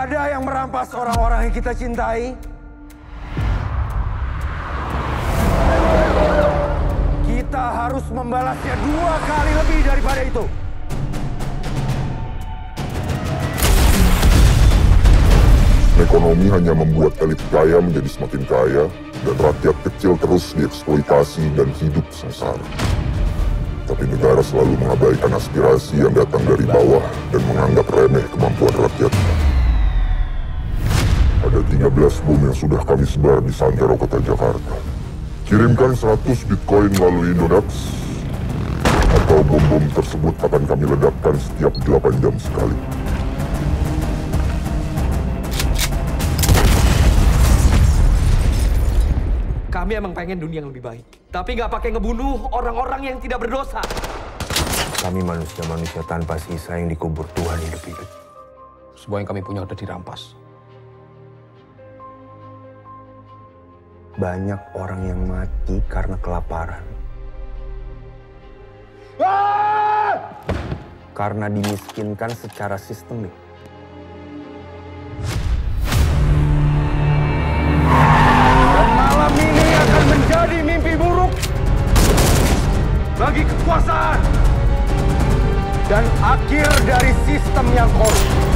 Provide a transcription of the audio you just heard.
ada yang merampas orang-orang yang kita cintai, kita harus membalasnya 2 kali lebih daripada itu. Ekonomi hanya membuat elit kaya menjadi semakin kaya, dan rakyat kecil terus dieksploitasi dan hidup sengsara. Tapi negara selalu mengabaikan aspirasi yang datang dari bawah dan menganggap remeh kemampuan rakyatnya. Ada 13 bom yang sudah kami sebar di santero kota Jakarta. Kirimkan 100 Bitcoin melalui Indodax, atau bom-bom tersebut akan kami ledakkan setiap 8 jam sekali. Kami emang pengen dunia yang lebih baik, tapi nggak pakai ngebunuh orang-orang yang tidak berdosa. Kami manusia-manusia tanpa sisa yang dikubur Tuhan hidup-hidup. Semua yang kami punya udah dirampas. Banyak orang yang mati karena kelaparan. Karena dimiskinkan secara sistemik. Dan malam ini akan menjadi mimpi buruk bagi kekuasaan dan akhir dari sistem yang korup.